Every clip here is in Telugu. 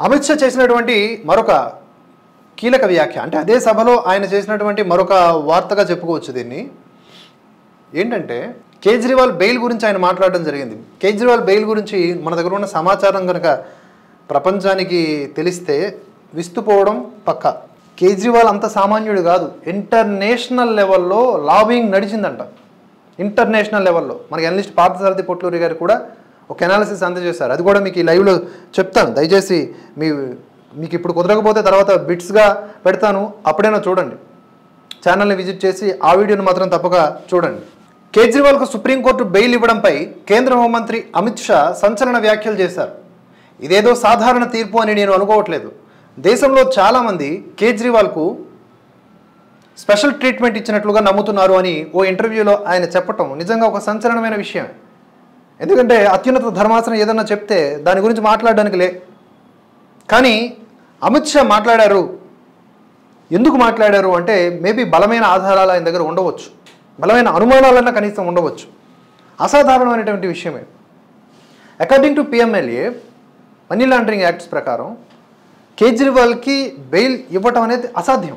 అమిత్ షా చేసినటువంటి మరొక కీలక వ్యాఖ్య, అంటే అదే సభలో ఆయన చేసినటువంటి మరొక వార్తగా చెప్పుకోవచ్చు దీన్ని. ఏంటంటే కేజ్రీవాల్ బెయిల్ గురించి ఆయన మాట్లాడడం జరిగింది. కేజ్రీవాల్ బెయిల్ గురించి మన దగ్గర ఉన్న సమాచారం కనుక ప్రపంచానికి తెలిస్తే విస్తుపోవడం పక్క. కేజ్రీవాల్ అంత సామాన్యుడు కాదు. ఇంటర్నేషనల్ లెవెల్లో లాబింగ్ నడిచిందంట. ఇంటర్నేషనల్ లెవెల్లో మనకి అనలిస్ట్ పార్థసారథి పొట్లూరి గారు కూడా ఒక అనాలిసిస్ అందజేశారు. అది కూడా మీకు ఈ లైవ్లో చెప్తాను. దయచేసి మీకు ఇప్పుడు కుదరకపోతే తర్వాత బిట్స్గా పెడతాను, అప్పుడైనా చూడండి. ఛానల్ని విజిట్ చేసి ఆ వీడియోని మాత్రం తప్పక చూడండి. కేజ్రీవాల్కు సుప్రీంకోర్టు బెయిల్ ఇవ్వడంపై కేంద్ర హోంమంత్రి అమిత్ షా సంచలన వ్యాఖ్యలు చేశారు. ఇదేదో సాధారణ తీర్పు అని నేను అనుకోవట్లేదు. దేశంలో చాలామంది కేజ్రీవాల్కు స్పెషల్ ట్రీట్మెంట్ ఇచ్చినట్లుగా నమ్ముతున్నారు అని ఓ ఇంటర్వ్యూలో ఆయన చెప్పటం నిజంగా ఒక సంచలనమైన విషయం. ఎందుకంటే అత్యున్నత ధర్మాసనం ఏదన్నా చెప్తే దాని గురించి మాట్లాడడానికి కానీ అమిత్ షా మాట్లాడారు. ఎందుకు మాట్లాడారు అంటే మేబీ బలమైన ఆధారాలు ఆయన దగ్గర ఉండవచ్చు, బలమైన అనుమానాలన్నా కనీసం ఉండవచ్చు. అసాధారణమైనటువంటి విషయమే. According to PMLA money laundering acts ప్రకారం కేజ్రీవాల్కి బెయిల్ ఇవ్వటం అనేది అసాధ్యం.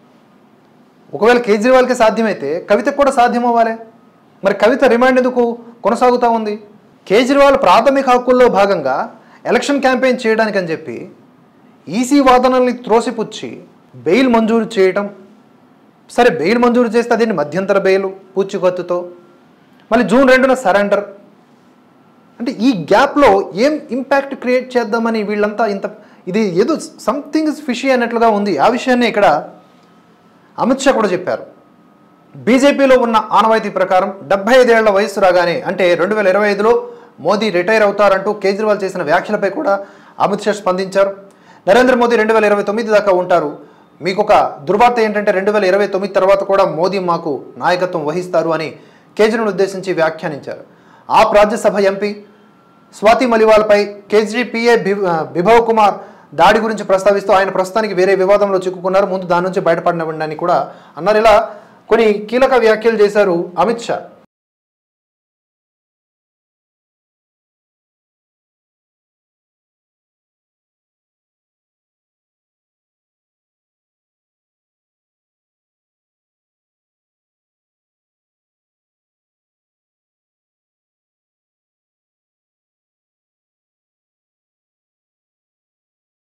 ఒకవేళ కేజ్రీవాల్కి సాధ్యమైతే కవితకు కూడా సాధ్యం అవ్వాలి. మరి కవిత రిమాండ్ ఎందుకు కొనసాగుతూ ఉంది? కేజ్రీవాల్ ప్రాథమిక హక్కుల్లో భాగంగా ఎలక్షన్ క్యాంపెయిన్ చేయడానికి అని చెప్పి ఈసీ వాదనల్ని త్రోసిపుచ్చి బెయిల్ మంజూరు చేయటం. సరే, బెయిల్ మంజూరు చేస్తే అదేంటి మధ్యంతర బెయిల్ పూచికత్తుతో, మళ్ళీ జూన్ 2న సరెండర్. అంటే ఈ గ్యాప్లో ఏం ఇంపాక్ట్ క్రియేట్ చేద్దామని వీళ్ళంతా ఇది ఏదో సంథింగ్ ఇస్ ఫిషీ అన్నట్లుగా ఉంది. ఆ విషయాన్ని ఇక్కడ అమిత్ షా కూడా చెప్పారు. బీజేపీలో ఉన్న ఆనవాయితీ ప్రకారం 75 ఏళ్ల వయస్సు రాగానే అంటే 2025లో మోదీ రిటైర్ అవుతారంటూ కేజ్రీవాల్ చేసిన వ్యాఖ్యలపై కూడా అమిత్ షా స్పందించారు. నరేంద్ర మోదీ 2029 దాకా ఉంటారు. మీకు ఒక దుర్వార్త ఏంటంటే 2029 తర్వాత కూడా మోదీ మాకు నాయకత్వం వహిస్తారు అని కేజ్రీవాల్ ఉద్దేశించి వ్యాఖ్యానించారు. ఆప్ రాజ్యసభ ఎంపీ స్వాతి మలివాల్పై కేజ్రీ పిఏ బిభవ్ కుమార్ దాడి గురించి ప్రస్తావిస్తూ ఆయన ప్రస్తుతానికి వేరే వివాదంలో చిక్కుకున్నారు, ముందు దాని నుంచి బయటపడినవ్వండి అని కూడా అన్నారు. ఇలా కొన్ని కీలక వ్యాఖ్యలు చేశారు అమిత్ షా.